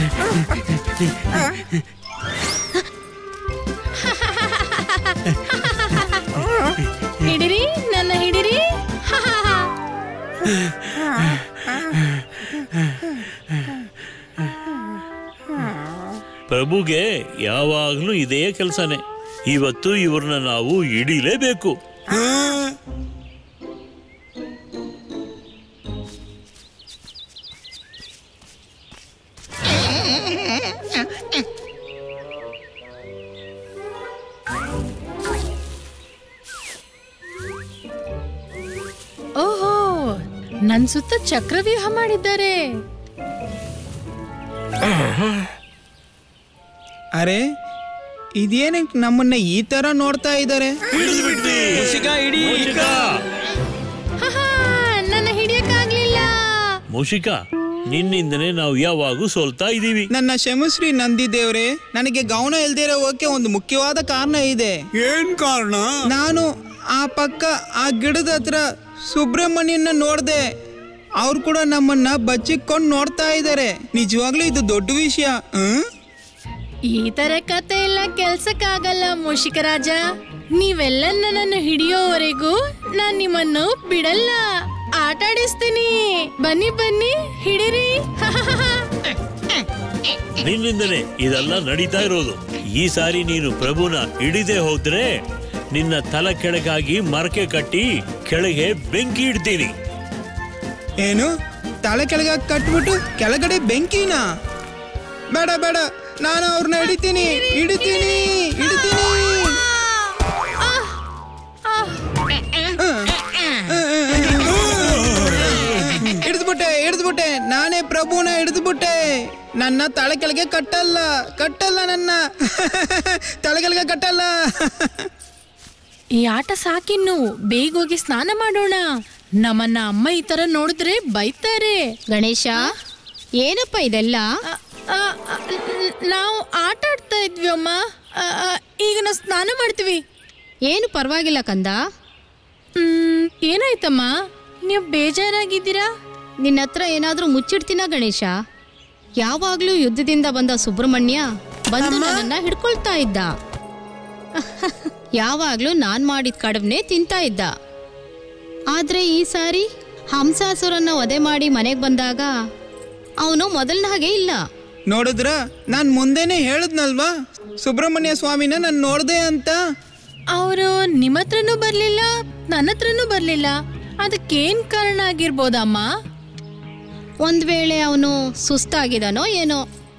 ಹಿಡಿರಿ, ನನ್ನ ಹಿಡಿರಿ. ಪ್ರಭುಗೆ ಯಾವಾಗ್ಲೂ ಇದೇ ಕೆಲಸನೇ. ಇವತ್ತು ಇವ್ರನ್ನ ನಾವು ಹಿಡಿಲೇಬೇಕು. ಓಹೋ, ನನ್ ಸುತ್ತ ಚಕ್ರವ್ಯೂಹ ಮಾಡಿದ್ದಾರೆ. ಅರೆ, ಇದೇನಕ್ಕೆ ನಮ್ಮನ್ನ ಈ ತರ ನೋಡ್ತಾ ಇದ್ದಾರೆ? ನನ್ನ ಹಿಡಿಯಕ್ಕಾಗ್ಲಿಲ್ಲ. ಮೂಷಿಕಾ, ನಿನ್ನಿಂದನೇ ನಾವು ಯಾವಾಗೂ ಸೋಲ್ತಾ ಇದೀವಿ. ನನ್ನ ಕ್ಷಮಶ್ರೀ ನಂದಿ ದೇವ್ರೆ, ನನಗೆ ಗೌನ ಇಲ್ದಿರೋ ಹೋಗಕ್ಕೆ ಒಂದು ಮುಖ್ಯವಾದ ಕಾರಣ ಇದೆ. ಏನ್ ಕಾರಣ? ನಾನು ಆ ಪಕ್ಕ ಆ ಗಿಡದ ಹತ್ರ ಸುಬ್ರಹ್ಮಣ್ಯನ ನೋಡ್ದೆ. ಅವ್ರು ಕೂಡ ನಮ್ಮನ್ನ ಬಚ್ಚಿಕೊಂಡು ನೋಡ್ತಾ ಇದ್ದಾರೆ. ನಿಜವಾಗ್ಲೂ ಇದು ದೊಡ್ಡ ವಿಷಯ. ಈ ತರ ಕತೆ ಎಲ್ಲ ಕೆಲ್ಸಕ್ಕಾಗಲ್ಲ ಮೂಷಿಕರಾಜ. ನೀವೆಲ್ಲ ನನ್ನನ್ನು ಹಿಡಿಯೋವರೆಗೂ ನಾನ್ ನಿಮ್ಮನ್ನು ಬಿಡಲ್ಲ. ಆಟಾಡಿಸ್ತೀನಿ. ಬನ್ನಿ ಬನ್ನಿ, ಹಿಡಿರಿ. ನಿನ್ನಿಂದನೇ ಇದೆಲ್ಲ ನಡೀತಾ ಇರೋದು. ಈ ಸಾರಿ ನೀನು ಪ್ರಭುನ ಹಿಡಿದೇ ಹೋದ್ರೆ ನಿನ್ನ ತಲೆ ಕೆಳಗಾಗಿ ಮರಕೆ ಕಟ್ಟಿ ಕೆಳಗೆ ಬೆಂಕಿ ಇಡ್ತೀನಿ. ಏನು? ತಲೆ ಕೆಳಗೆ ಕಟ್ಬಿಟ್ಟು ಕೆಳಗಡೆ ಬೆಂಕಿನ? ಬೇಡ ಬೇಡ, ನಾನು ಅವ್ರನ್ನ ಹಿಡಿತೀನಿ. ಹಿಡಿದ್ಬಿಟ್ಟೆ, ನಾನೇ ಪ್ರಭುನ ಹಿಡಿದ್ಬಿಟ್ಟೆ. ನನ್ನ ತಲೆ ಕೆಳಗೆ ಕಟ್ಟಲ್ಲ ನನ್ನ ತಲೆ ಕೆಳಗೆ ಕಟ್ಟಲ್ಲ. ಈ ಆಟ ಸಾಕಿನ್ನು, ಬೇಗ ಹೋಗಿ ಸ್ನಾನ ಮಾಡೋಣ. ನಮ್ಮನ್ನ ಅಮ್ಮ ಈ ತರ ನೋಡಿದ್ರೆ ಬೈತಾರೆ. ಗಣೇಶ, ಏನಪ್ಪ ಇದೆಲ್ಲ? ನಾವು ಆಟ ಆಡ್ತಾ ಇದ್ವಿ ಅಮ್ಮ. ಈಗ ನಾವು ಸ್ನಾನ ಮಾಡ್ತೀವಿ. ಏನು ಪರವಾಗಿಲ್ಲ ಕಂದ. ಏನಾಯ್ತಮ್ಮ, ನೀವು ಬೇಜಾರಾಗಿದ್ದೀರಾ? ನಿನ್ನ ಹತ್ರ ಏನಾದ್ರೂ ಮುಚ್ಚಿಡ್ತೀನ ಗಣೇಶ? ಯಾವಾಗ್ಲೂ ಯುದ್ಧದಿಂದ ಬಂದ ಸುಬ್ರಹ್ಮಣ್ಯ ಬಂದು ನನ್ನನ್ನ ಹಿಡ್ಕೊಳ್ತಾ ಇದ್ದ. ಯಾವಾಗ್ಲೂ ನಾನ್ ಮಾಡಿದ ಕಡಬ್ನೆ ತಿಂತಾ ಇದ್ದ. ಆದ್ರೆ ಈ ಸಾರಿ ಹಂಸಾಸುರನ್ನ ವಧೆ ಮಾಡಿ ಮನೆಗ್ ಬಂದಾಗ ಅವನು ಮೊದಲನ ಹಾಗೆ ಇಲ್ಲ. ನೋಡಿದ್ರ, ನಾನ್ ಮುಂದೆನೆ ಹೇಳದ್ನಲ್ವಾ ಸುಬ್ರಹ್ಮಣ್ಯ ಸ್ವಾಮಿನ ನಾನು ನೋಡ್ದೆ ಅಂತ. ಅವರು ನಿಮ್ಮ ಹತ್ರನೂ ಬರ್ಲಿಲ್ಲ, ನನ್ನ ಹತ್ರನೂ ಬರ್ಲಿಲ್ಲ. ಅದಕ್ಕೇನ್ ಕಾರಣ ಆಗಿರ್ಬೋದಮ್ಮ? ಒಂದ್ ವೇಳೆ ಅವನು ಸುಸ್ತಾಗಿದಾನೋ ಏನೋ.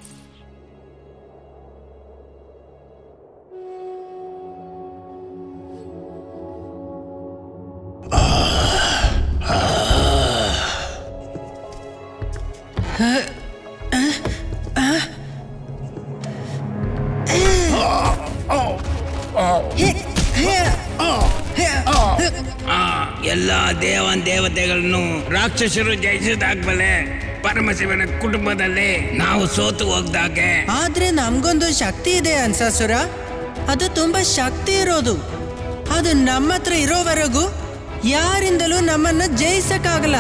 ಎಲ್ಲ ದೇವತೆಗಳನ್ನು ರಾಕ್ಷಸರು ಜಯಿಸಿದಾಗ್ಮೇಲೆ ಪರಮಶಿವನ ಕುಟುಂಬದಲ್ಲಿ ನಾವು ಸೋತು ಹೋಗ್ದಾಗೆ. ಆದ್ರೆ ನಮ್ಗೊಂದು ಶಕ್ತಿ ಇದೆ ಹಂಸಾಸುರ. ಅದು ತುಂಬಾ ಶಕ್ತಿ ಇರೋದು. ಅದು ನಮ್ಮ ಹತ್ರ ಇರೋವರೆಗೂ ಯಾರಿಂದಲೂ ನಮ್ಮನ್ನ ಜಯಿಸಕ್ಕಾಗಲ್ಲ.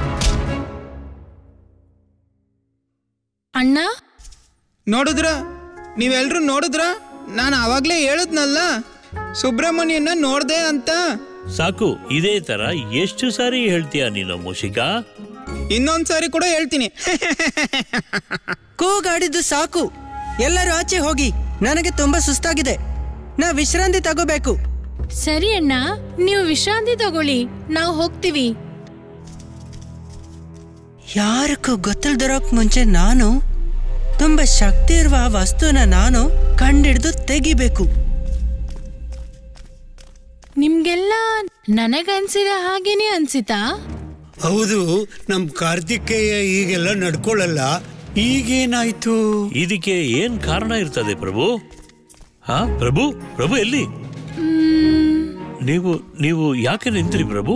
ಅಣ್ಣ, ನೋಡಿದ್ರ, ನೀವೆಲ್ರೂ ನೋಡಿದ್ರ? ನಾನು ಆವಾಗ್ಲೇ ಹೇಳದ್ನಲ್ಲ ಸುಬ್ರಹ್ಮಣ್ಯನ ನೋಡ್ದೆ ಅಂತ. ಸಾಕು, ಇದೇ ತರ ಎಷ್ಟು ಸಾರಿ ಹೇಳ್ತೀಯ ನೀನು ಮೂಷಿಕಾ? ಇನ್ನೊಂದ್ಸಾರಿ ಕೂಡ ಹೇಳ್ತೀನಿ. ಕೂಗಾಡಿದ್ದು ಸಾಕು. ಎಲ್ಲರೂ ಆಚೆ ಹೋಗಿ, ನನಗೆ ತುಂಬಾ ಸುಸ್ತಾಗಿದೆ. ನಾ ವಿಶ್ರಾಂತಿ ತಗೋಬೇಕು. ಸರಿ ಅಣ್ಣ, ನೀವು ವಿಶ್ರಾಂತಿ ತಗೊಳ್ಳಿ, ನಾವು ಹೋಗ್ತೀವಿ. ಯಾರಕ್ಕೂ ಗೊತ್ತಿಲ್ದಿರೋಕ್ ಮುಂಚೆ ನಾನು ತುಂಬಾ ಶಕ್ತಿ ಇರುವ ವಸ್ತುನ ನಾನು ಕಂಡಿಡ್ದು ತೆಗಿಬೇಕು. ನಿಮ್ಗೆಲ್ಲ ನನಗನ್ಸಿದ ಹಾಗೇನೆ ಅನ್ಸಿತಾ? ಹೌದು, ನಮ್ ಕಾರ್ತಿಕೇಯ ಈಗೆಲ್ಲ ನಡ್ಕೊಳ್ಳಲ್ಲ. ಈಗೇನಾಯ್ತು? ಇದಕ್ಕೆ ಏನ್ ಕಾರಣ ಇರ್ತದೆ ಪ್ರಭು? ಪ್ರಭು ಪ್ರಭು ಎಲ್ಲಿ? ನೀವು ಯಾಕೆ ನಿಂತ್ರಿ ಪ್ರಭು?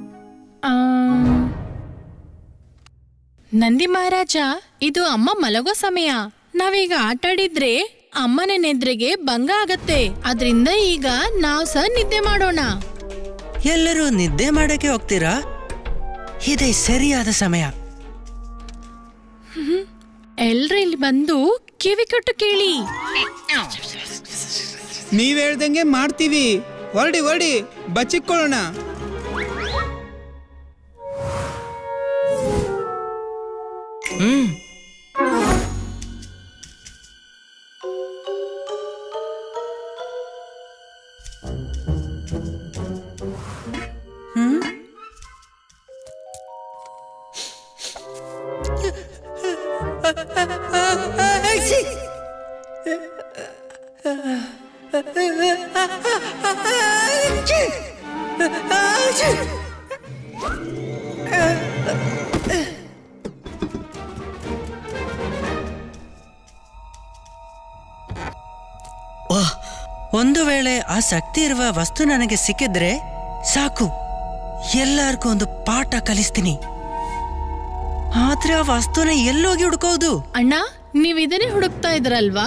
ನಂದಿ ಮಹಾರಾಜ, ಇದು ಅಮ್ಮ ಮಲಗೋ ಸಮಯ. ನಾವೀಗ ಆಟಾಡಿದ್ರೆ ಅಮ್ಮನ ನೆದ್ರೆಗೆ ಭಂಗ ಆಗತ್ತೆ. ಅದ್ರಿಂದ ಈಗ ನಾವ್ ಸಹ ನಿದ್ದೆ ಮಾಡೋಣ. ಎಲ್ಲರೂ ನಿದ್ದೆ ಮಾಡಕ್ಕೆ ಹೋಗ್ತೀರಾ? ಇದೇ ಸರಿಯಾದ ಸಮಯ. ಎಲ್ರು ಇಲ್ಲಿ ಬಂದು ಕಿವಿ ಕೊಟ್ಟು ಕೇಳಿ. ನೀವ್ ಹೇಳ್ದಂಗೆ ಮಾಡ್ತೀವಿ. ಹೊರಡಿ ಹೊರಡಿ, ಬಚ್ಚಿಕೊಳ್ಳೋಣ. ಒಂದು ವೇಳೆ ಆ ಶಕ್ತಿ ಇರುವ ವಸ್ತು ನನಗೆ ಸಿಕ್ಕಿದ್ರೆ ಸಾಕು, ಎಲ್ಲರಿಗೂ ಒಂದು ಪಾಠ ಕಲಿಸ್ತೀನಿ. ಆದ್ರೆ ಆ ವಸ್ತುನ ಎಲ್ಲೋಗಿ ಹುಡುಕೋದು? ಅಣ್ಣ, ನೀವ್ ಇದನ್ನೇ ಹುಡುಕ್ತಾ ಇದ್ರಲ್ವಾ?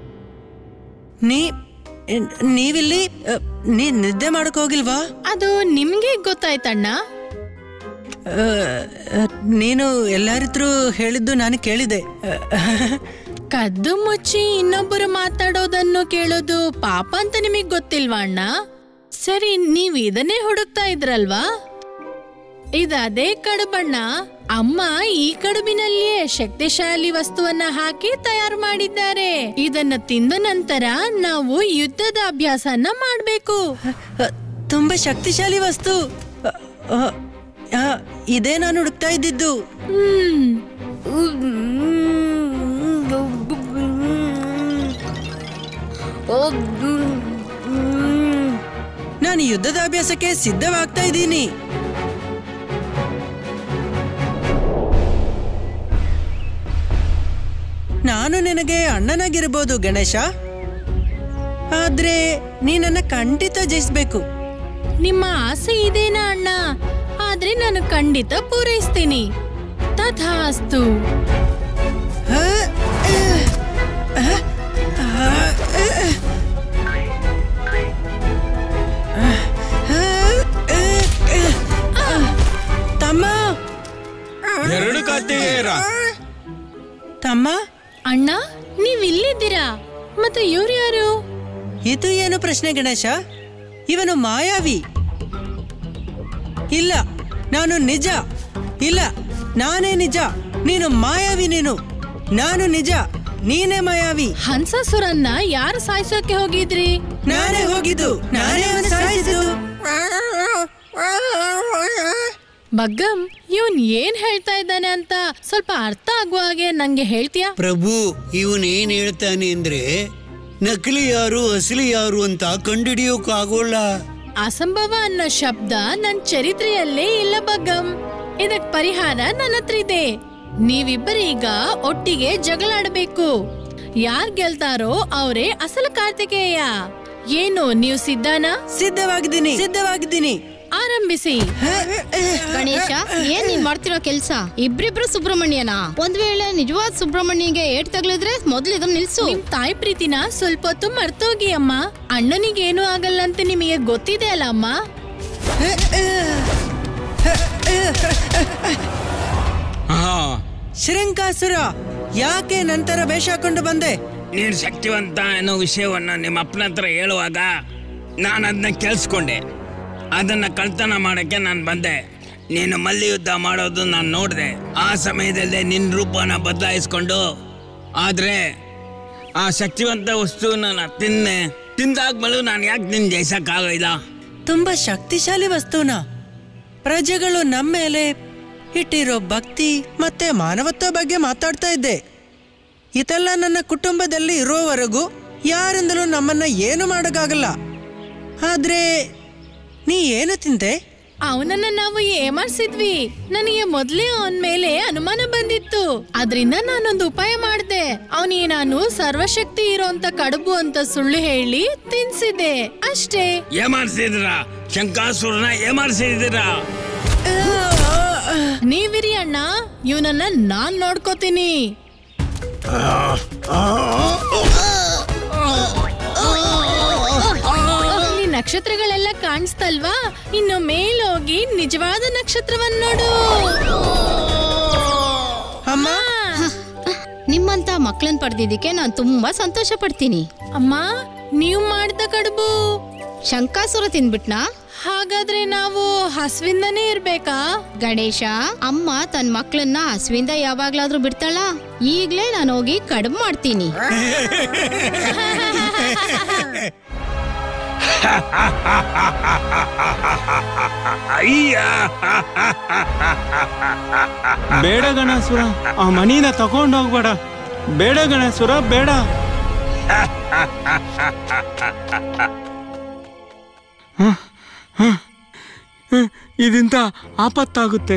ನೀವಿಲ್ಲಿ ನಿದ್ದೆ ಮಾಡಕ್ ಹೋಗಿಲ್ವಾ? ಅದು ನಿಮ್ಗೆ ಗೊತ್ತಾಯ್ತಣ್ಣ? ನೀನು ಎಲ್ಲರಿದ್ರು ಹೇಳಿದ್ದು ನಾನು ಕೇಳಿದೆ. ಕದ್ದು ಮುಚ್ಚಿ ಇನ್ನೊಬ್ಬರು ಮಾತಾಡೋದನ್ನು ಕೇಳೋದು ಪಾಪ ಅಂತ ನಿಮಗ್ ಗೊತ್ತಿಲ್ವಾ ಅಣ್ಣ? ಸರಿ, ನೀವ್ ಇದನ್ನೇ ಹುಡುಕ್ತಾ ಇದ್ರಲ್ವಾ? ಇದದೇ ಕಡುಬಣ್ಣ. ಅಮ್ಮ ಈ ಕಡುಬಿನಲ್ಲಿಯೇ ಶಕ್ತಿಶಾಲಿ ವಸ್ತುವನ್ನ ಹಾಕಿ ತಯಾರು ಮಾಡಿದ್ದಾರೆ. ಇದನ್ನ ತಿಂದ ನಂತರ ನಾವು ಯುದ್ಧದ ಅಭ್ಯಾಸನ ಮಾಡ್ಬೇಕು. ತುಂಬಾ ಶಕ್ತಿಶಾಲಿ ವಸ್ತು. ಇದೇ ನಾನು ಹುಡುಕ್ತಾ ಇದ್ದಿದ್ದು. ನಾನು ಯುದ್ಧದ ಅಭ್ಯಾಸಕ್ಕೆ ಸಿದ್ಧವಾಗ್ತಾ ಇದ್ದೀನಿ. ನಾನು ನಿನಗೆ ಅಣ್ಣನಾಗಿರ್ಬೋದು ಗಣೇಶ, ಆದ್ರೆ ನೀನನ್ನ ಖಂಡಿತ ಜಯಿಸ್ಬೇಕು. ನಿಮ್ಮ ಆಸೆ ಇದೇನಾ ಅಣ್ಣ? ಆದ್ರೆ ನಾನು ಖಂಡಿತ ಪೂರೈಸ್ತೀನಿ. ತಥಾಸ್ತು. ತಮ್ಮ, ಎರಡು ಕಾರ್ತಿಕೇಯರ. ತಮ್ಮ, ಅಣ್ಣ, ನೀವ್ ಇಲ್ಲಿದ್ದೀರಾ? ಮತ್ತೆ ಇವ್ರು ಯಾರು? ಇದು ಏನು ಪ್ರಶ್ನೆ ಗಣೇಶ? ಇವನು ಮಾಯಾವಿ. ಇಲ್ಲ, ನಾನು ನಿಜ. ಇಲ್ಲ, ನಾನೇ ನಿಜ. ನೀನು ಮಾಯಾವಿ. ನಾನು ನಿಜ, ನೀನೇ ಮಾಯಾವಿ. ಹಂಸಾಸುರನ್ನ ಯಾರು ಸಾಯಿಸೋಕೆ ಹೋಗಿದ್ರಿ? ನಾನೇ ಹೋಗಿದ್ದು, ನಾನೇ ಅವನ್ನ ಸಾಯಿಸಿದ್ದು. ಬಗ್ಗಂ, ಇವನ್ ಏನ್ ಹೇಳ್ತಾ ಇದ್ದಾನೆ ಅಂತ ಸ್ವಲ್ಪ ಅರ್ಥ ಆಗುವ ಹಾಗೆ ನಂಗೆ ಹೇಳ್ತೀಯಾ? ಪ್ರಭು, ಇವನ್ ಏನ್ ಹೇಳ್ತಾನೆ ಅಂದ್ರೆ ನಕಲಿ ಯಾರು ಅಸಲಿ ಯಾರು ಅಂತ ಕಂಡುಹಿಡಿಯೋಕ್ ಆಗೋಲ್ಲ. ಅಸಂಭವ ಅನ್ನೋ ಶಬ್ದ ನನ್ ಚರಿತ್ರೆಯಲ್ಲೇ ಇಲ್ಲ ಬಗ್ಗಂ. ಇದಕ್ ಪರಿಹಾರ ನನ್ನ ಹತ್ರ ಇದೆ. ನೀವಿಬ್ಬರೀಗ ಒಟ್ಟಿಗೆ ಜಗಳಾಡಬೇಕು. ಯಾರ್ ಗೆಲ್ತಾರೋ ಅವರೇ ಅಸಲು ಕಾರ್ತಿಕೇಯ. ಏನು ನೀವು ಸಿದ್ಧನಾ? ಸಿದ್ಧವಾಗಿದ್ದೀನಿ. ಆರಂಭಿಸಿ. ಗಣೇಶ, ಏನ್ ನೀನ್ ಮಾಡ್ತಿರೋ ಕೆಲ್ಸ? ಇಬ್ರಿಬ್ರು ಸುಬ್ರಹ್ಮಣ್ಯನ? ಒಂದ್ ವೇಳೆ ನಿಜವಾದ ಸುಬ್ರಹ್ಮಣ್ಯಗೆ ಏಟ್ ತಗ್ಲಿದ್ರೆ ಮೊದ್ಲು ಇದನ್ನ ನಿಲ್ಸು. ನಿಮ್ ತಾಯಿ ಪ್ರೀತಿನ ಸ್ವಲ್ಪ ಹೊತ್ತು ಮರ್ತೋಗಿ ಅಮ್ಮ. ಅಣ್ಣನಿಗೇನು ಆಗಲ್ಲ ಅಂತ ನಿಮಗೆ ಗೊತ್ತಿದೆ ಅಲ್ಲ ಅಮ್ಮ? ಶ್ರೀಂಕಾಸುರ, ಯಾಕೆ ನಂತರ ವೇಷ ಹಾಕೊಂಡು ಬಂದೆ? ನೀನು ಶಕ್ತಿವಂತ ಅನ್ನೋ ವಿಷಯವನ್ನ ನಿಮ್ಮ ಅಪ್ಪನ ಹತ್ರ ಹೇಳುವಾಗ ನಾನು ಅದನ್ನ ಕೇಳಿಸ್ಕೊಂಡೆ. ಅದನ್ನ ಕಳ್ತನ ಮಾಡಕ್ಕೆ ನಾನು ಬಂದೆ. ನೀನು ಮಲ್ಲಯುದ್ಧ ಮಾಡೋದು ನಾನು ನೋಡಿದೆ. ಆ ಸಮಯದಲ್ಲೇ ನಿನ್ನ ರೂಪನ ಬದಲಾಯಿಸ್ಕೊಂಡು, ಆದ್ರೆ ಆ ಶಕ್ತಿವಂತ ವಸ್ತುವನ್ನ ನಾನು ತಿಂದಾದ್ಮೇಲೂ ನಾನು ಯಾಕೆ ನಿನ್ನ ಜಯಿಸಕ್ಕಾಗಲ್ಲ? ತುಂಬಾ ಶಕ್ತಿಶಾಲಿ ವಸ್ತುನ ಪ್ರಜೆಗಳು ನಮ್ಮ ಮೇಲೆ ಇಟ್ಟಿರೋ ಭಕ್ತಿ ಮತ್ತೆ ಮಾನವತ್ವ ಬಗ್ಗೆ ಮಾತಾಡ್ತಾ ಇದ್ದೆ. ಇದೆಲ್ಲ ನನ್ನ ಕುಟುಂಬದಲ್ಲಿ ಇರೋವರೆಗೂ ಯಾರಿಂದಲೂ ನಮ್ಮನ್ನ ಏನು ಮಾಡೋಕ್ಕಾಗಲ್ಲ. ಆದ್ರೆ ನೀ ಏನು ತಿಂದೆ? ಅವನನ್ನ ನಾವು ಏಮಾರ್ಸಿದ್ವಿ. ನನಗೆ ಮೊದ್ಲೇ ಅವನ್ ಮೇಲೆ ಅನುಮಾನ ಬಂದಿತ್ತು. ಅದ್ರಿಂದ ನಾನೊಂದು ಉಪಾಯ ಮಾಡಿದೆ. ಅವನಿಗೆ ನಾನು ಸರ್ವಶಕ್ತಿ ಇರೋಂತ ಕಡುಬು ಅಂತ ಸುಳ್ಳು ಹೇಳಿ ತಿನ್ಸಿದೆ ಅಷ್ಟೇ. ಏಮಾರ್ಸಿದ್ರ? ಶಂಕಾಸುರನ ಏಮಾರ್ಸಿದ್ದೀರಾ? ನೀವಿರಿ ಅಣ್ಣ, ಇವನನ್ನ ನಾನ್ ನೋಡ್ಕೋತೀನಿ. ಇಲ್ಲಿ ನಕ್ಷತ್ರಗಳೆಲ್ಲ ಕಾಣಿಸ್ತಲ್ವಾ? ಇನ್ನು ಮೇಲೋಗಿ ನಿಜವಾದ ನಕ್ಷತ್ರವನ್ನ ನೋಡು. ಅಮ್ಮ, ನಿಮ್ಮಂತ ಮಕ್ಕಳನ್ನ ಪಡೆದಿದ್ದಕ್ಕೆ ನಾನು ತುಂಬಾ ಸಂತೋಷ ಪಡ್ತೀನಿ. ಅಮ್ಮ, ನೀವು ಮಾಡಿದ ಕಡುಬು ಶಂಕಾಸುರ ತಿಂದ್ಬಿಟ್ನಾ? ಹಾಗಾದ್ರೆ ನಾವು ಹಸುವಿಂದನೇ ಇರ್ಬೇಕಾ? ಗಣೇಶ, ಅಮ್ಮ ತನ್ನ ಮಕ್ಕಳನ್ನ ಹಸುವಿಂದ ಯಾವಾಗ್ಲಾದ್ರೂ ಬಿಡ್ತಾಳ? ಈಗ್ಲೇ ನಾನು ಹೋಗಿ ಕಡುಬು ಮಾಡ್ತೀನಿ. ಬೇಡ ಗಣಾಸುರ, ಆ ಮಣಿನ ತಗೊಂಡೋಗ್ಬೇಡ. ಬೇಡ ಗಣಾಸುರ, ಬೇಡ. ಇದರಿಂದ ಆಪತ್ತಾಗುತ್ತೆ.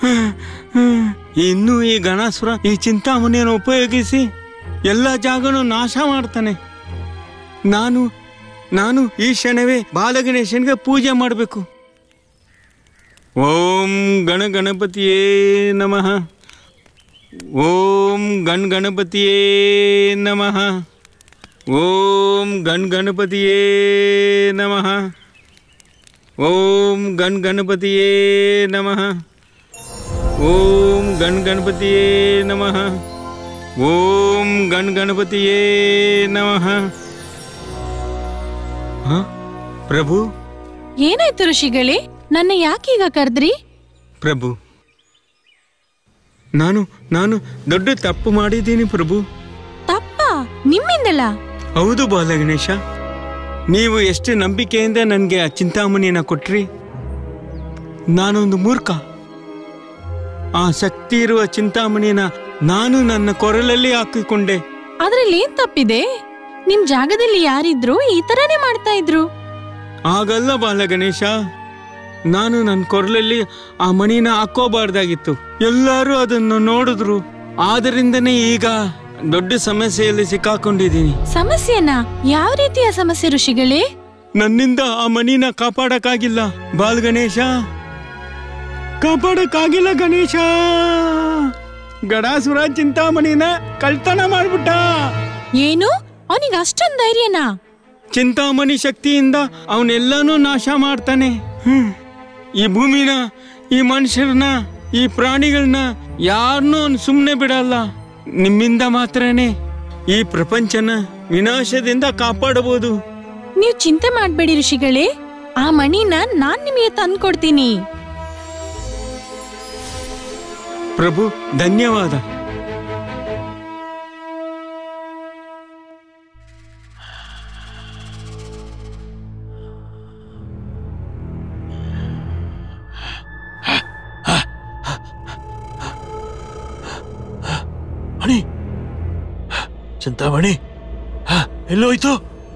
ಇನ್ನು ಈ ಗಣಾಸುರ ಈ ಚಿಂತಾಮಣಿಯನ್ನು ಉಪಯೋಗಿಸಿ ಎಲ್ಲ ಜಾಗನೂ ನಾಶ ಮಾಡ್ತಾನೆ. ನಾನು ಈ ಕ್ಷಣವೇ ಬಾಲಗಣೇಶನ್ಗೆ ಪೂಜೆ ಮಾಡಬೇಕು. ಓಂ ಗಣಪತಿಯೇ ನಮಃ. ಓಂ ಗಣಪತಿಯೇ ನಮಃ. ಓಂ ಗಣಪತಿಯೇ ನಮಃ. ಓಂ ಗಣಪತಿಯೇ ನಮಃ. ಓಂ ಗಣಪತಿಯೇ ನಮಃ. ಓಂ ಗಣಪತಿಯೇ ನಮಃ. ಪ್ರಭು, ಏನಾಯ್ತು ಋಷಿಗಳೇ? ನನ್ನ ಯಾಕೀಗ ಕರೆದ್ರಿ? ಪ್ರಭು, ನಾನು ದೊಡ್ಡ ತಪ್ಪು ಮಾಡಿದ್ದೀನಿ ಪ್ರಭು. ತಪ್ಪ? ನಿಮ್ಮಿಂದಲ್ಲ? ಹೌದು ಬಾಲಗಣೇಶ, ನೀವು ಎಷ್ಟು ನಂಬಿಕೆಯಿಂದ ನನಗೆ ಆ ಚಿಂತಾಮಣಿಯನ್ನ ಕೊಟ್ರಿ. ನಾನೊಂದು ಮೂರ್ಖ. ಆ ಶಕ್ತಿ ಇರುವ ಚಿಂತಾಮಣಿಯನ್ನ ನಾನು ನನ್ನ ಕೊರಳಲ್ಲಿ ಹಾಕಿಕೊಂಡೆ. ಅದ್ರಲ್ಲಿ ಏನ್ ತಪ್ಪಿದೆ? ನಿಮ್ ಜಾಗದಲ್ಲಿ ಯಾರಿದ್ರು ಈ ತರನೇ ಮಾಡ್ತಾ ಇದ್ರು? ಆಗಲ್ಲ ಬಾಲಗಣೇಶ, ನಾನು ನನ್ನ ಕೊರಳಲ್ಲಿ ಆ ಮಣಿನ ಹಾಕೋಬಾರ್ದಾಗಿತ್ತು. ಎಲ್ಲರೂ ಅದನ್ನು ನೋಡಿದ್ರು. ಆದ್ದರಿಂದನೇ ಈಗ ದೊಡ್ಡ ಸಮಸ್ಯೆಯಲ್ಲಿ ಸಿಕ್ಕಾಕೊಂಡಿದ್ದೀನಿ. ಸಮಸ್ಯೆನಾ? ಯಾವ ರೀತಿಯ ಸಮಸ್ಯೆ ಋಷಿಗಳೇ? ನನ್ನಿಂದ ಆ ಮಣಿನ ಕಾಪಾಡಕ್ಕಾಗಿಲ್ಲ ಬಾಲಗಣೇಶ, ಕಾಪಾಡಕ್ಕಾಗಿಲ್ಲ ಗಣೇಶ. ಗಣಾಸುರ ಚಿಂತಾಮಣಿನ ಕಳ್ತನ ಮಾಡ್ಬಿಟ್ಟ. ಏನು? ಅವನಿಗೆ ಅಷ್ಟೊಂದು ಧೈರ್ಯನಾ? ಚಿಂತಾಮಣಿ ಶಕ್ತಿಯಿಂದ ಅವನೆಲ್ಲಾನು ನಾಶ ಮಾಡ್ತಾನೆ. ಈ ಭೂಮಿನ, ಈ ಮನುಷ್ಯರನ್ನ, ಈ ಪ್ರಾಣಿಗಳನ್ನ ಯಾರನ್ನೂ ಸುಮ್ಮನೆ ಬಿಡಲ್ಲ. ನಿಮ್ಮಿಂದ ಮಾತ್ರನೇ ಈ ಪ್ರಪಂಚನ ವಿನಾಶದಿಂದ ಕಾಪಾಡಬಹುದು. ನೀವು ಚಿಂತೆ ಮಾಡ್ಬೇಡಿ ಋಷಿಗಳೇ, ಆ ಮಣಿನ ನಾನ್ ನಿಮಗೆ ತಂದ್ಕೊಡ್ತೀನಿ. ಪ್ರಭು, ಧನ್ಯವಾದ. ಮಣಿ, ಚಿಂತಾಮಣಿ ಎಲ್ಲೋಯ್ತು?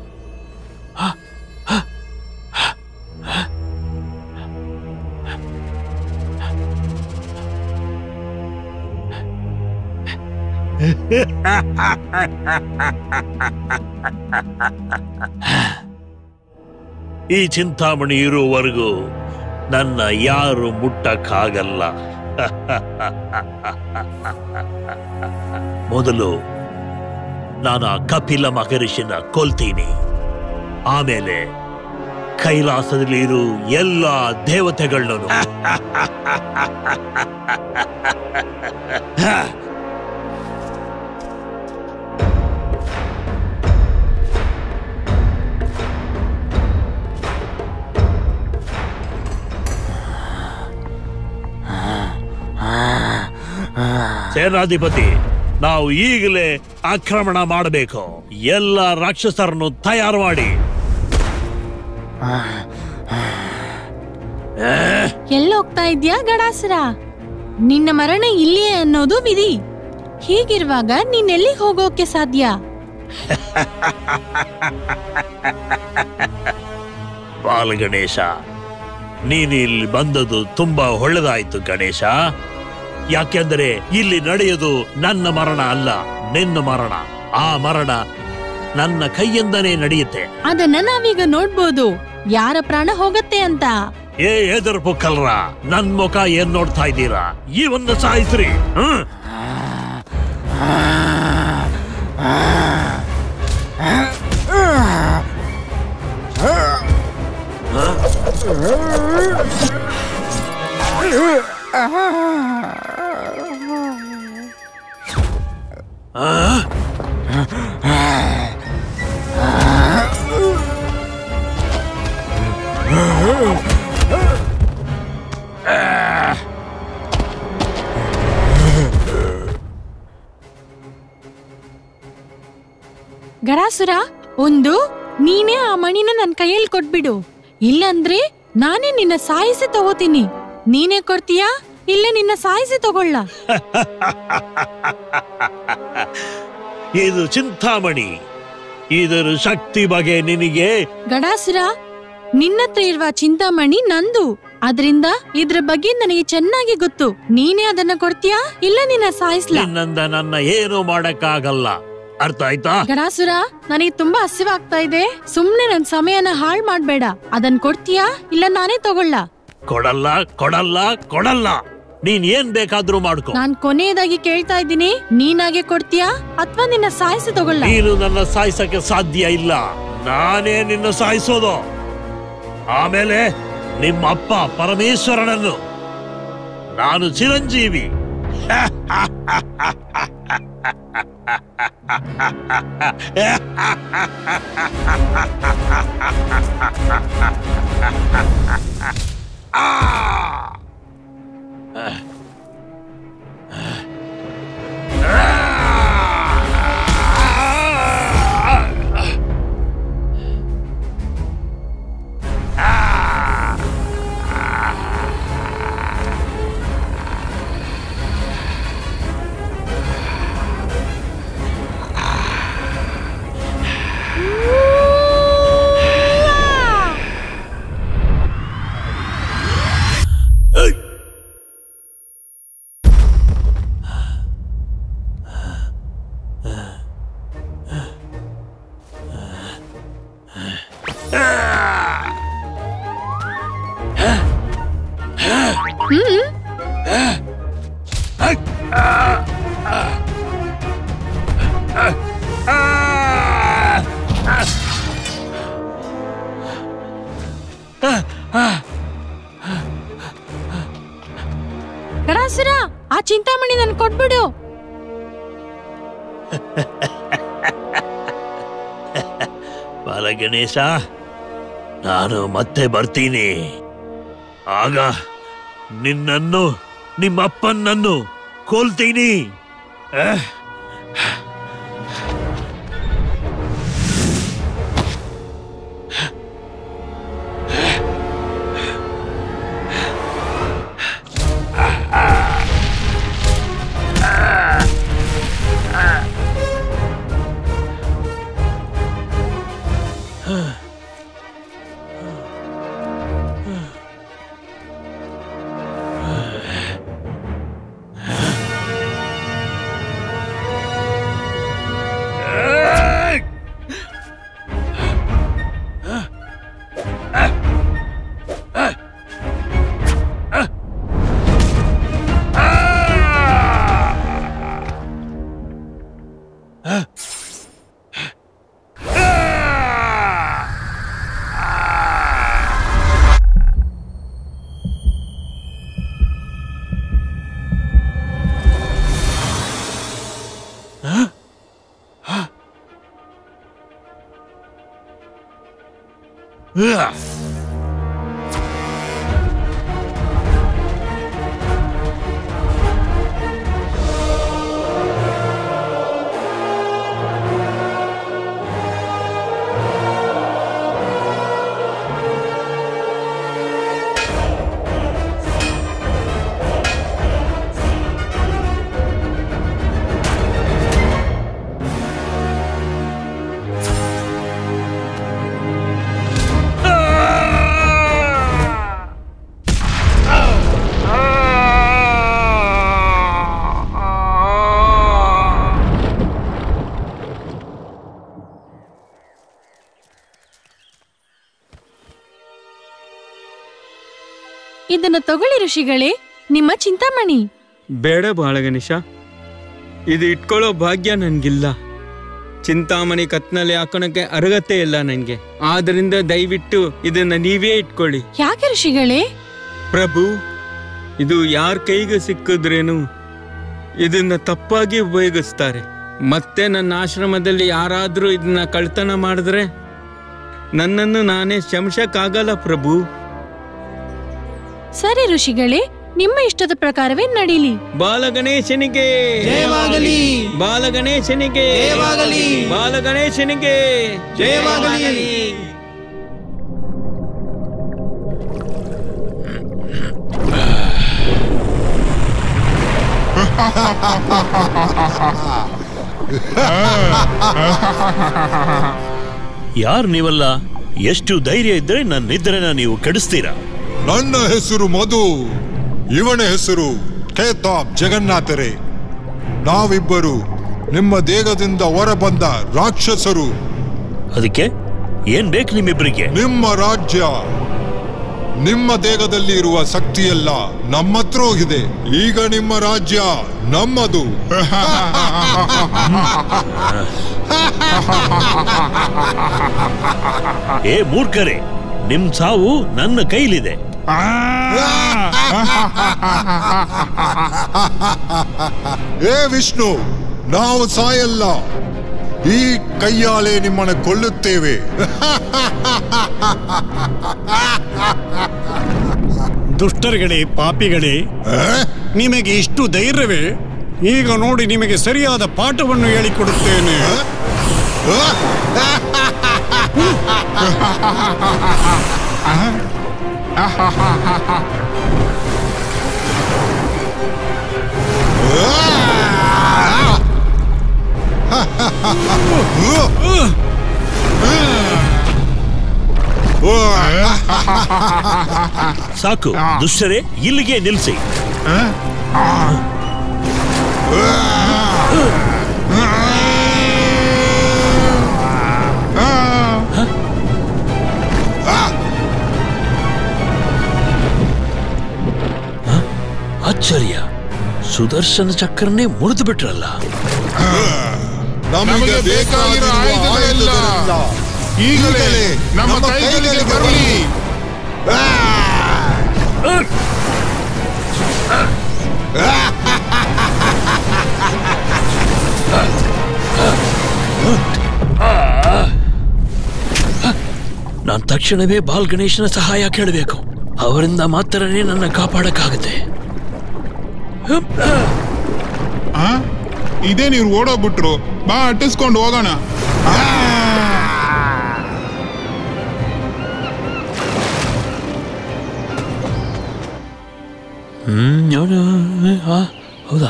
ಈ ಚಿಂತಾಮಣಿ ಇರುವವರೆಗೂ ನನ್ನ ಯಾರು ಮುಟ್ಟಕ್ಕಾಗಲ್ಲ. ಮೊದಲು ನಾನು ಆ ಕಪಿಲ ಮಹರ್ಷಿನ ಕೊಲ್ತೀನಿ. ಆಮೇಲೆ ಕೈಲಾಸದಲ್ಲಿ ಇರೋ ಎಲ್ಲ ದೇವತೆಗಳನ್ನು ಸೇನಾಧಿಪತಿ, ನಾವು ಈಗಲೇ ಆಕ್ರಮಣ ಮಾಡಬೇಕು. ಎಲ್ಲ ರಾಕ್ಷಸರನ್ನು ತಯಾರು ಮಾಡಿ. ಎಲ್ಲೋಗ್ತಾ ಇದ್ಯಾ ಗಣಾಸುರ? ನಿನ್ನ ಮರಣ ಇಲ್ಲಿಯೇ ಅನ್ನೋದು ವಿಧಿ. ಹೀಗಿರುವಾಗ ನೀನೆಲ್ಲಿ ಹೋಗೋಕೆ ಸಾಧ್ಯ? ಬಾಲಗಣೇಶ, ನೀನು ಇಲ್ಲಿ ಬಂದದ್ದು ತುಂಬಾ ಒಳ್ಳೆದಾಯ್ತು ಗಣೇಶ. ಯಾಕೆಂದರೆ ಇಲ್ಲಿ ನಡೆಯೋದು ನನ್ನ ಮರಣ ಅಲ್ಲ, ನಿನ್ನ ಮರಣ. ಆ ಮರಣ ನನ್ನ ಕೈಯಿಂದನೇ ನಡೆಯುತ್ತೆ. ಅದನ್ನ ನಾವೀಗ ನೋಡ್ಬೋದು, ಯಾರ ಪ್ರಾಣ ಹೋಗತ್ತೆ ಅಂತ. ಎದುರು ಪುಕ್ಕಲ್ರ, ನನ್ ಮುಖ ಏನ್ ನೋಡ್ತಾ ಇದ್ದೀರಾ? ಇವನ್ನ ಸಾಯಿಸ್ರಿ. ಗಡಾಸುರ, ಒಂದು ನೀನೇ ಆ ಮಣಿನ ನನ್ ಕೈಯಲ್ಲಿ ಕೊಟ್ಬಿಡು, ಇಲ್ಲಂದ್ರೆ ನಾನೇ ನಿನ್ನ ಸಾಯಿಸಿ ತಗೋತೀನಿ. ನೀನೇ ಕೊಡ್ತೀಯಾ ಇಲ್ಲ ನಿನ್ನ ಸಾಯಿಸಿ ತಗೊಳ್ಳ? ಇದು ಚಿಂತಾಮಣಿ, ಇದರ ಶಕ್ತಿ ಬಗ್ಗೆ ನಿನಗೆ. ಗಡಾಸುರ, ನಿನ್ನತ್ರ ಇರುವ ಚಿಂತಾಮಣಿ ನಂದು, ಅದರಿಂದ ಇದ್ರ ಬಗ್ಗೆ ನನಗೆ ಚೆನ್ನಾಗಿ ಗೊತ್ತು. ನೀನೇ ಅದನ್ನ ಕೊಡ್ತೀಯಾ ಇಲ್ಲ ನಿನ್ನ ಸಾಯಿಸ್ಲಾ? ನಿನ್ನಂದ ನನ್ನ ಏನು ಮಾಡಕ್ಕಾಗಲ್ಲ, ಅರ್ಥ ಆಯ್ತಾ? ಗಡಾಸುರ, ನನಗೆ ತುಂಬಾ ಹಸಿವಾಗ್ತಾ ಇದೆ, ಸುಮ್ನೆ ನನ್ ಸಮಯನ ಹಾಳ್ ಮಾಡ್ಬೇಡ. ಅದನ್ ಕೊಡ್ತೀಯಾ ಇಲ್ಲ ನಾನೇ ತಗೊಳ್ಳ? ಕೊಡಲ್ಲ ಕೊಡಲ್ಲ ಕೊಡಲ್ಲ, ನೀನ್ ಏನ್ ಬೇಕಾದ್ರೂ ಮಾಡ್ಕೊ. ನಾನ್ ಕೊನೆಯದಾಗಿ ಕೇಳ್ತಾ ಇದ್ದೀನಿ, ನೀನಾಗೆ ಕೊಡ್ತೀಯಾ ಅಥವಾ ನಿನ್ನ ಸಾಯಿಸಿ ತಗೊಳ್ಳ? ನೀನು ನನ್ನ ಸಾಯಿಸಕ್ಕೆ ಸಾಧ್ಯ ಇಲ್ಲ, ನಾನೇ ನಿನ್ನ ಸಾಯಿಸೋದು. ಆಮೇಲೆ ನಿಮ್ಮ ಅಪ್ಪ ಪರಮೇಶ್ವರನನ್ನು. ನಾನು ಚಿರಂಜೀವಿ. ಗಡಾಸುರ, ಆ ಚಿಂತಾಮಣಿ ನನ್ ಕೊಟ್ಬಿಡು. ಬಾಲಗಣೇಶ, ನಾನು ಮತ್ತೆ ಬರ್ತೀನಿ. ಆಗ ನಿನ್ನನ್ನು ನಿಮ್ಮಪ್ಪನನ್ನು ಕೊಲ್ತೀನಿ. ಇದನ್ನ ತಗೊಳ್ಳಿ ಋಷಿಗಳೇ, ನಿಮ್ಮ ಚಿಂತಾಮಣಿ. ಬೇಡ ಬಾಳಗಣೇಶ, ಇದು ಇಟ್ಕೊಳ್ಳೋ ಭಾಗ್ಯ ನನ್ಗಿಲ್ಲ. ಚಿಂತಾಮಣಿ ಕತ್ನಲ್ಲಿ ಹಾಕೋಣಕ್ಕೆ ಅರ್ಹತೆ ಇಲ್ಲ ನನ್ಗೆ. ಆದ್ರಿಂದ ದಯವಿಟ್ಟು ಇದನ್ನ ನೀವೇ ಇಟ್ಕೊಳ್ಳಿ. ಯಾಕೆ ಋಷಿಗಳೇ? ಪ್ರಭು, ಇದು ಯಾರ ಕೈಗೆ ಸಿಕ್ಕಿದ್ರೇನು ಇದನ್ನ ತಪ್ಪಾಗಿ ಉಪಯೋಗಿಸ್ತಾರೆ. ಮತ್ತೆ ನನ್ನ ಆಶ್ರಮದಲ್ಲಿ ಯಾರಾದರೂ ಇದನ್ನ ಕಳ್ತನ ಮಾಡಿದ್ರೆ ನನ್ನನ್ನು ನಾನೇ ಶಮಿಸಕ್ಕಾಗಲ್ಲ ಪ್ರಭು. ಸರಿ ಋಷಿಗಳೇ, ನಿಮ್ಮ ಇಷ್ಟದ ಪ್ರಕಾರವೇ ನಡೀಲಿ. ಬಾಲಗಣೇಶನಿಗೆ ಜಯವಾಗಲಿ, ಬಾಲಗಣೇಶನಿಗೆ ಜಯವಾಗಲಿ, ಬಾಲಗಣೇಶನಿಗೆ ಜಯವಾಗಲಿ. ಯಾರು ನೀವಲ್ಲ? ಎಷ್ಟು ಧೈರ್ಯ ಇದ್ರೆ ನನ್ನ ನಿದ್ರೆನ ನೀವು ಕೆಡಿಸ್ತೀರಾ? ನನ್ನ ಹೆಸರು ಮಧು, ಇವನ ಹೆಸರು ಖೇತಾಬ್ ಜಗನ್ನಾಥರೇ. ನಾವಿಬ್ಬರು ನಿಮ್ಮ ದೇಹದಿಂದ ಹೊರಬಂದ ರಾಕ್ಷಸರು. ಅದಕ್ಕೆ ಏನ್ ಬೇಕು ನಿಮ್ಮಿಬ್ಬರಿಗೆ? ನಿಮ್ಮ ರಾಜ್ಯ, ನಿಮ್ಮ ದೇಹದಲ್ಲಿ ಇರುವ ಶಕ್ತಿಯೆಲ್ಲ ನಮ್ಮ ಹತ್ರ ಹೋಗಿದೆ. ಈಗ ನಿಮ್ಮ ರಾಜ್ಯ ನಮ್ಮದು. ಏ ಮೂರ್ಖರೇ, ನಿಮ್ ಸಾವು ನನ್ನ ಕೈಲಿದೆ. ಏ ವಿಷ್ಣು, ನಾವು ಸಾಯಲ್ಲ, ಈ ಕೈಯಾಲೆ ನಿಮ್ಮನ್ನು ಕೊಲ್ಲುತ್ತೇವೆ. ದುಷ್ಟರುಗಳೇ, ಪಾಪಿಗಳೇ, ನಿಮಗೆ ಇಷ್ಟು ಧೈರ್ಯವೇ? ಈಗ ನೋಡಿ, ನಿಮಗೆ ಸರಿಯಾದ ಪಾಠವನ್ನು ಹೇಳಿಕೊಡುತ್ತೇನೆ. ಸಾಕು ದುಷ್ಟರೇ, ಇಲ್ಲಿಗೆ ನಿಲ್ಲಿಸಿ. ಆಶ್ಚರ್ಯ, ಸುದರ್ಶನ ಚಕ್ರನೇ ಮುರಿದು ಬಿಟ್ರಲ್ಲ. ನಮಗೆ ಬೇಕಾಗಿರೋ ಆಯುಧಗಳೆಲ್ಲ ಈಗಲೇ ನಮ್ಮ ಕೈಗಳಿಗೆ ಬರಲಿ. ನಾನು ತಕ್ಷಣವೇ ಬಾಲ್ ಗಣೇಶನ ಸಹಾಯ ಕೇಳಬೇಕು. ಅವರಿಂದ ಮಾತ್ರನೇ ನನ್ನ ಕಾಪಾಡಕ್ಕಾಗುತ್ತೆ. ಇದೇ ನೀವು ಓಡೋಗ್ಬಿಟ್ರು. ಬಾ, ಅಟ್ಟಿಸ್ಕೊಂಡು ಹೋಗೋಣ. ಹೌದಾ?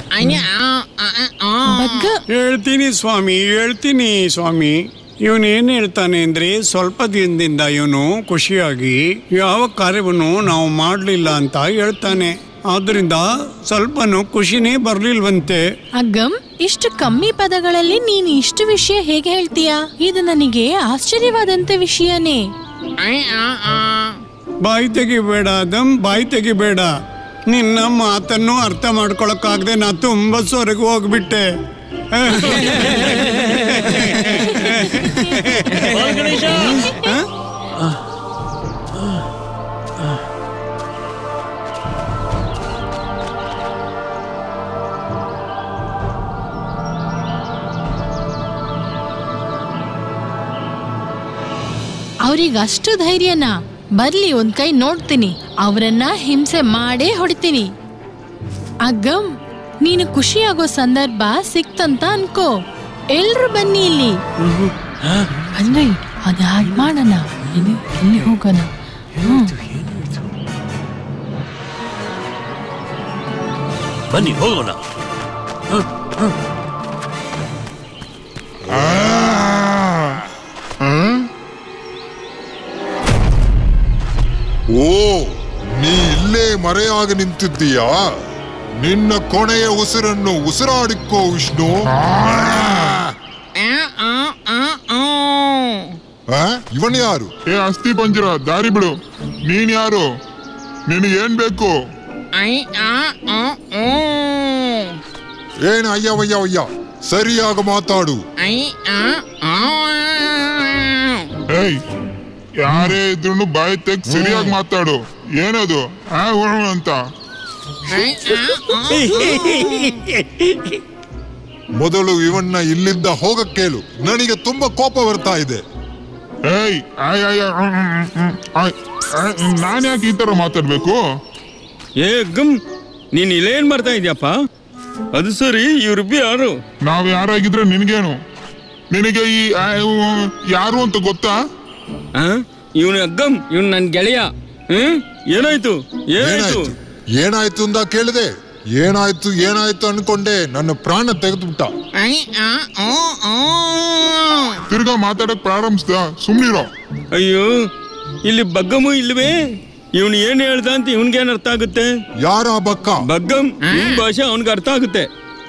ಹೇಳ್ತೀನಿ ಸ್ವಾಮಿ, ಹೇಳ್ತೀನಿ ಸ್ವಾಮಿ. ಇವನೇನು ಹೇಳ್ತಾನೆ ಅಂದ್ರೆ, ಸ್ವಲ್ಪ ದಿನದಿಂದ ಇವನು ಖುಷಿಯಾಗಿ ಯಾವ ಕಾರ್ಯವನ್ನು ನಾವು ಮಾಡಲಿಲ್ಲ ಅಂತ ಹೇಳ್ತಾನೆ. ಆದ್ರಿಂದ ಸ್ವಲ್ಪನೂ ಖುಷಿನೇ ಬರ್ಲಿಲ್ವಂತೆ. ಅಗ್ಗಂ, ಇಷ್ಟು ಕಮ್ಮಿ ಪದಗಳಲ್ಲಿ ನೀನು ಇಷ್ಟು ವಿಷಯ ಹೇಗೆ ಹೇಳ್ತೀಯಾ? ಇದು ನನಗೆ ಆಶ್ಚರ್ಯವಾದಂತ ವಿಷಯನೇ. ಬಾಯಿ ತೆಗಿಬೇಡ ದಮ್, ಬಾಯಿ ತೆಗಿಬೇಡ. ನಿನ್ನ ಮಾತನ್ನು ಅರ್ಥ ಮಾಡ್ಕೊಳಕ್ಕಾಗದೆ ನಾ ತುಂಬಾ ಸೊರಗು ಹೋಗ್ಬಿಟ್ಟೆ. ಅವ್ರಿಗಷ್ಟು ಧೈರ್ಯನಾ? ಬರ್ಲಿ, ಒಂದ್ ಕೈ ನೋಡ್ತೀನಿ. ಅವರನ್ನ ಹಿಂಸೆ ಮಾಡೇ ಹೊಡಿತೀನಿ. ಅಗ್ಗಂ, ನೀನು ಖುಷಿಯಾಗೋ ಸಂದರ್ಭ ಸಿಕ್ತಂತ ಅನ್ಕೋ. ಎಲ್ರು ಬನ್ನಿ ಇಲ್ಲಿ. ಅಂದ್ರೆ ಅದ ಹಾಗೆ ಮಾಡೋಣ. ಇಲ್ಲಿ ಹೋಗೋಣ. ಬನ್ನಿ ಹೋಗೋಣ. ಓ, ನೀ ಇಲ್ಲೇ ಮರೆಯಾಗಿ ನಿಂತಿದ್ದೀಯಾ? ನಿನ್ನ ಕೊನೆಯ ಉಸಿರನ್ನು ಉಸಿರಾಡಿಕೋ ವಿಷ್ಣು. ಇವನ್ ಯಾರು? ಏ ಅಸ್ಥಿ ಪಂಜರ, ದಾರಿ ಬಿಡು. ನೀನ್ ಯಾರು? ನಿನಗೇನ್ ಬೇಕು? ಏನು ಅಯ್ಯ ಸರಿಯಾಗಿ ಮಾತಾಡು. ಏಯ್, ಯಾರೇ ಇದ್ರು ಬಾಯಿ ತೆಗ್ ಸರಿಯಾಗಿ ಮಾತಾಡು. ಏನದು ಅಂತ? ಮೊದಲು ಇವನ್ನ ಇಲ್ಲಿಂದ ಹೋಗಕ್ಕೇಳು. ನನಗೆ ತುಂಬಾ ಕೋಪ ಬರ್ತಾ ಇದೆ. ನಾನು ಯಾಕೆ ಈ ತರ ಮಾತಾಡ್ಬೇಕು? ಗಮ್, ನೀನ್ ಇಲ್ಲೇನ್ ಮಾಡ್ತಾ ಇದ್ಯಪ್ಪ? ಅದು ಸರಿ, ಇವ್ರಿಬ್ಬ ಯಾರು? ನಾವ್ ಯಾರಾಗಿದ್ರೆ ನಿನ್ಗೇನು? ನಿನಗೆ ಈ ಯಾರು ಅಂತ ಗೊತ್ತಾ? ಇವನು ಅಗ್ಗಮ್, ಇವನು ನನ್ ಗೆಳೆಯ. ಏನಾಯ್ತು ಏನಾಯ್ತು ಏನಾಯ್ತು ಅಂತ ಕೇಳಿದೆ. ಏನಾಯ್ತು ಏನಾಯ್ತು ಅನ್ಕೊಂಡೆ, ನನ್ನ ಪ್ರಾಣ ತೆಗೆದುಬಿಟ್ಟ. ತಿರ್ಗಾ ಮಾತಾಡಕ್ ಪ್ರಾರಂಭಿಸ್ದ. ಸುಮ್ನಿರೋ. ಅಯ್ಯೋ, ಇಲ್ಲಿ ಬಗ್ಗಮು ಇಲ್ವೇ? ಇವನು ಏನ್ ಹೇಳ್ದ ಅಂತ ಇವನ್ಗೇನ್ ಅರ್ಥ ಆಗುತ್ತೆ? ಯಾರ ಬಕ್ಕ? ಬಗ್ಗಮ್. ನಿಮ್ ಭಾಷೆ ಅವನ್ಗೆ ಅರ್ಥ ಆಗುತ್ತೆ.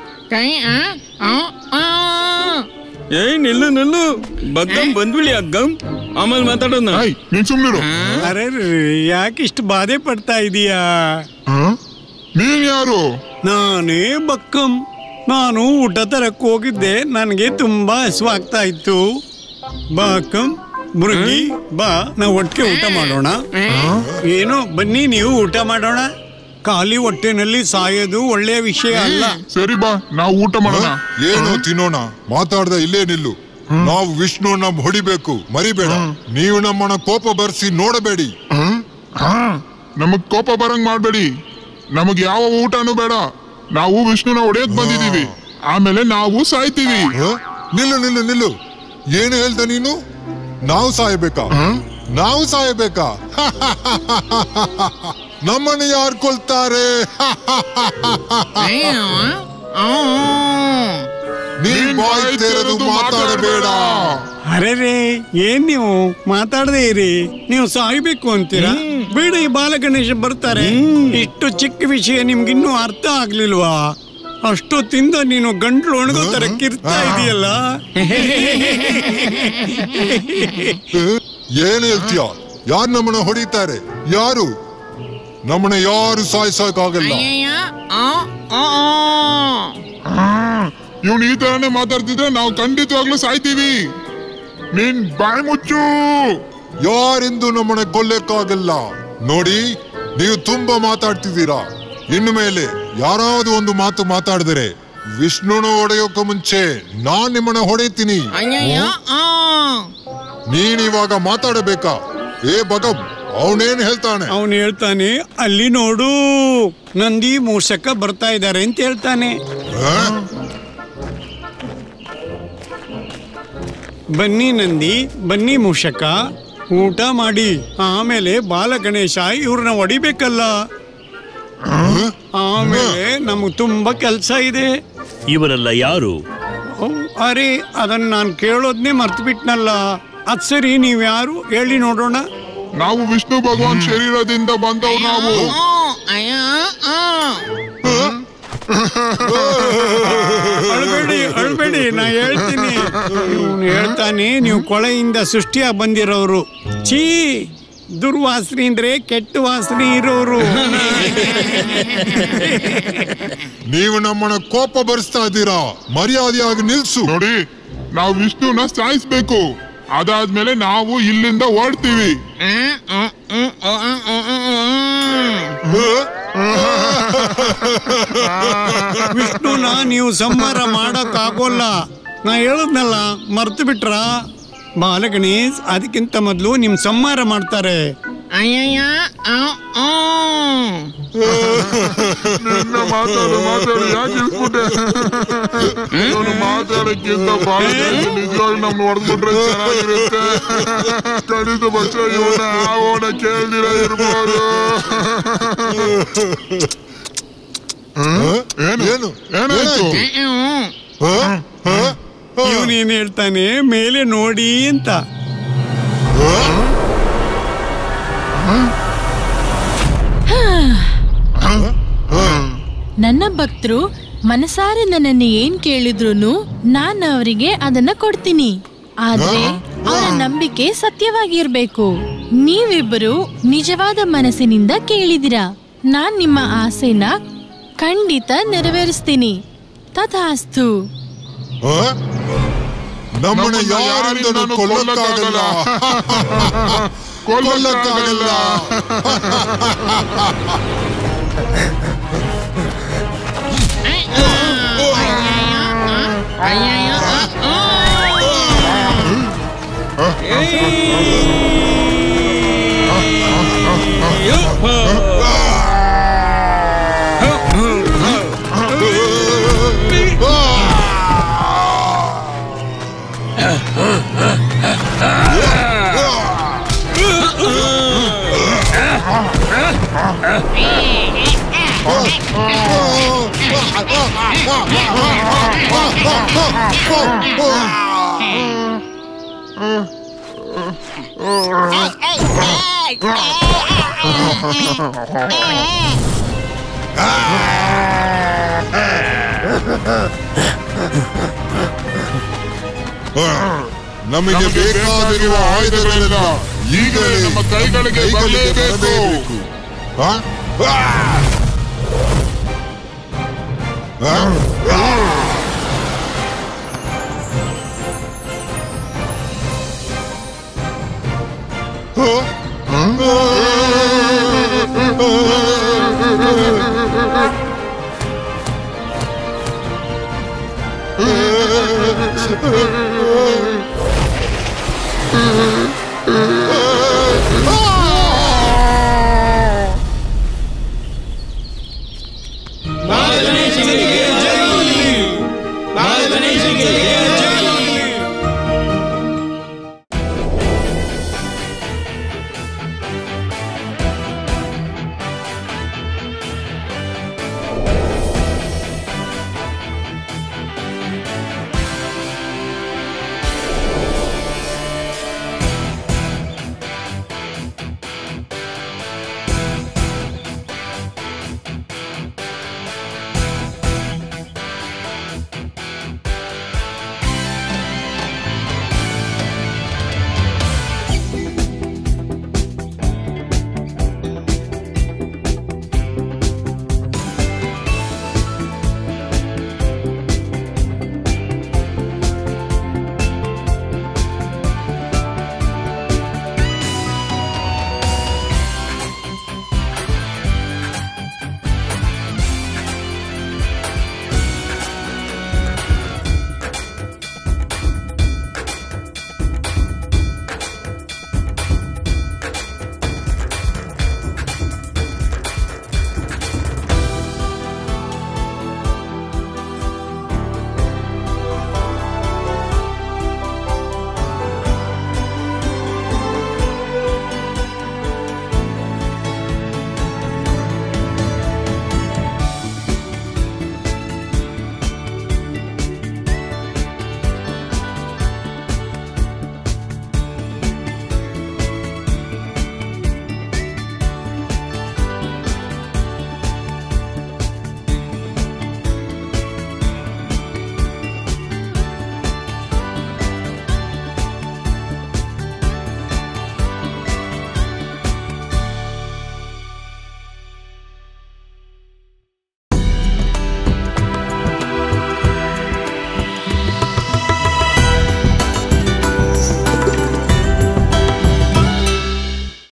ನಿಲ್ಲು ನಿಲ್ಲು, ಬಗ್ಗಮ್ ಬಂದ್ಬಿಡಿ ಅಗ್ಗಮ್, ಆಮೇಲೆ ಮಾತಾಡೋಣ. ನೀನ್ ಸುಮ್ನಿರು. ಅರೆ, ಯಾಕಿಷ್ಟು ಬಾಧೆ ಪಡ್ತಾ ಇದೀಯಾ? ನೀನ್ ಯಾರು? ನಾನೇ ಬಕ್ಕಂ. ನಾನು ಊಟ ತರಕ್ ಹೋಗಿದ್ದೆ, ನನಗೆ ತುಂಬಾ ಹಸುವಾಗ್ತಾ ಇತ್ತು. ಬಕ್ಕಂ, ಮುರುಗಿ ಬಾ, ನಾವು ಒಟ್ಟಿಗೆ ಊಟ ಮಾಡೋಣ. ಏನು, ಬನ್ನಿ ನೀವು ಊಟ ಮಾಡೋಣ. ಖಾಲಿ ಹೊಟ್ಟೆನಲ್ಲಿ ಸಾಯೋದು ಒಳ್ಳೆಯ ವಿಷಯ ಅಲ್ಲ. ಸರಿ ಬಾ, ನಾವು ಊಟ ಮಾಡೋಣ. ಏನು ತಿನ್ನೋಣ? ಮಾತಾಡ್ದ ಇಲ್ಲೇ ನಿಲ್ಲು. ನಾವು ವಿಷ್ಣುನ ಹೊಡಿಬೇಕು, ಮರಿಬೇಡ. ನೀವು ನಮ್ಮನ್ನ ಕೋಪ ಬರ್ಸಿ ನೋಡಬೇಡಿ. ನಮಗ್ ಕೋಪ ಬರಂಗ್ ಮಾಡ್ಬೇಡಿ. ನಮಗ್ ಯಾವ ಊಟನೂ ಬೇಡ. ನಾವು ವಿಷ್ಣುನ ಹೊಡೆಯಕ್ ಬಂದಿದೀವಿ, ಆಮೇಲೆ ನಾವು ಸಾಯ್ತೀವಿ. ನಿಲ್ಲು ನಿಲ್ಲು ನಿಲ್ಲು. ಏನು ಹೇಳ್ದ ನೀನು? ನಾವು ಸಾಯಬೇಕಾ? ನಾವು ಸಾಯಬೇಕಾ? ನಮ್ಮನ್ನು ಯಾರು ಕೊಲ್ತಾರೆ? ನೀನ್ ಬಾಯಿ ತೆರೆದು ಮಾತಾಡಬೇಡ. ಅರೆ, ಏನ್ ನೀವು ಮಾತಾಡದೇ ಇರಿ. ನೀವು ಸಾಯ್ಬೇಕು ಅಂತೀರಾ? ಬಿಡಿ, ಬಾಲಗಣೇಶ ಬರ್ತಾರೆ. ಇಷ್ಟು ಚಿಕ್ಕ ವಿಷಯ ನಿಮ್ಗಿನ್ನೂ ಅರ್ಥ ಆಗ್ಲಿಲ್ವಾ? ಅಷ್ಟೊತ್ತಿಂದ ನೀನು ಗಂಟ್ಲು ಒಣಗೋ ತರ ಕಿರ್ತಾ ಇದೆಯಲ್ಲ. ಏನ್ ಹೇಳ್ತೀಯ? ಯಾರು ನಮ್ಮನ್ನ ಹೊಡಿತಾರೆ? ಯಾರು? ನಮ್ಮನ್ನ ಯಾರು ಸಾಯಿಸಕ್ಕಾಗಲ್ಲ. ಇವ್ನು ಈ ತರನೇ ಮಾತಾಡ್ತಿದ್ರೆ ನಾವು ಖಂಡಿತವಾಗ್ಲೂ ಸಾಯ್ತೀವಿ. ನೀನ್ ಬಾಯಿ ಮುಚ್ಚು. ಯಾರೆಂದು ನಮ್ಮನ್ನ ಕೊಲ್ಲಕ್ಕಾಗಲ್ಲ. ನೋಡಿ, ನೀವು ತುಂಬಾ ಮಾತಾಡ್ತಿದ್ದೀರಾ. ಇನ್ನು ಮೇಲೆ ಯಾರಾದ್ರೂ ಒಂದು ಮಾತು ಮಾತಾಡಿದರೆ ವಿಷ್ಣುನ ಹೊಡೆಯೋಕೆ ಮುಂಚೆ ನಾನ್ ನಿಮ್ಮನ್ನ ಹೊಡೆಯುತ್ತೀನಿ. ನೀನ್ ಇವಾಗ ಮಾತಾಡಬೇಕಾ? ಬಗಮ್, ಅವನೇನ್ ಹೇಳ್ತಾನೆ? ಅವನು ಹೇಳ್ತಾನೆ, ಅಲ್ಲಿ ನೋಡು, ನಂದಿ ಮೂಷಕ ಬರ್ತಾ ಇದ್ದಾರೆ ಅಂತ ಹೇಳ್ತಾನೆ. ಬನ್ನಿ ನಂದಿ, ಬನ್ನಿ ಮೂಷಕ, ಊಟ ಮಾಡಿ. ಆಮೇಲೆ ಬಾಲಗಣೇಶ ಇವ್ರನ್ನ ಹೊಡಿಬೇಕಲ್ಲ. ಆಮೇಲೆ ನಮಗ್ ತುಂಬಾ ಕೆಲ್ಸ ಇದೆ. ಇವರೆಲ್ಲ ಯಾರು? ಅರೆ, ಅದನ್ನ ನಾನು ಕೇಳೋದ್ನೇ ಮರ್ತು ಬಿಟ್ನಲ್ಲ. ಅದ್ ಸರಿ, ನೀವ್ ಯಾರು ಹೇಳಿ ನೋಡೋಣ. ನಾವು ವಿಷ್ಣು ಭಗವಾನ್ ಶರೀರದಿಂದ ಬಂದವು. ನಾವು ಅಳ್ಬೇಡಿ, ನಾ ಹೇಳ್ತೀನಿ. ಇವನು ಹೇಳ್ತಾನೆ, ನೀವು ಕೊಳೆಯಿಂದ ಸೃಷ್ಟಿಯಾಗಿ ಬಂದಿರೋರು. ಛೀ, ದುರ್ವಾಸನೆ ಅಂದ್ರೆ ಕೆಟ್ಟ ವಾಸನೆ ಇರೋರು. ನೀವು ನಮ್ಮನ್ನ ಕೋಪ ಬರ್ಸ್ತಾ ಇದ್ದೀರಾ. ಮರ್ಯಾದೆಯಾಗಿ ನಿಲ್ಸು. ನೋಡಿ, ನಾವು ವಿಷ್ಣುನ ಸಾಯಿಸ್ಬೇಕು. ಅದಾದ್ಮೇಲೆ ನಾವು ಇಲ್ಲಿಂದ ಹೊರಡ್ತೀವಿ. ವಿಷ್ಣುನ ನೀವು ಸಂಹಾರ ಮಾಡಕ್ ಆಗೋಲ್ಲ. ನಾ ಹೇಳದ್ನಲ್ಲ, ಮರ್ತು ಬಿಟ್ರ? ಬಾಲಗಣೇಶ್ ಅದಕ್ಕಿಂತ ಮೊದಲು ನಿಮ್ ಸಂಹಾರ ಮಾಡ್ತಾರೆ. ಮಾತಾಡು ಯಾಕೆ ಇಳಿಸ್ಬಿಟ್ಟೆ? ಮಾತಾಡಕ್ಕಿಂತ ನಿಜವಾಗಿ ನಮ್ನ ಹೊಡೆದ್ಬಿಟ್ರೆ ಚೆನ್ನಾಗಿರುತ್ತೆ. ಕಡಿದ ಪಕ್ಷ ಇವನ ಕೇಳ್ದಿರ ಇರ್ಬೋದು. ಏನಾಯ್ತು? ಇವನೇನ್ ಹೇಳ್ತಾನೆ, ಮೇಲೆ ನೋಡಿ ಅಂತ. ನನ್ನ ಭಕ್ತರು ಮನಸಾರೆ ನನ್ನನ್ನು ಏನ್ ಕೇಳಿದ್ರು ನಾನು ಅವರಿಗೆ ಅದನ್ನ ಕೊಡ್ತೀನಿ. ಆದ್ರೆ ಅವರ ನಂಬಿಕೆ ಸತ್ಯವಾಗಿರ್ಬೇಕು. ನೀವಿಬ್ಬರು ನಿಜವಾದ ಮನಸ್ಸಿನಿಂದ ಕೇಳಿದಿರಾ. ನಾನ್ ನಿಮ್ಮ ಆಸೆನ ಖಂಡಿತ ನೆರವೇರಿಸ್ತೀನಿ. ತಥಾಸ್ತು. ನಮ್ಮನ್ನ ಯಾರಿಂದನೂ ಕೊಲ್ಲಕ್ಕಾಗಲ್ಲ. ನಮಗೆ ಬೇಕಾಗಿರುವ ಆಯುಧಗಳೆಲ್ಲ ಈಗಲೇ ನಮ್ಮ ಕೈಗಳಿಗೆ ಬರಲೇಬೇಕು. ಹ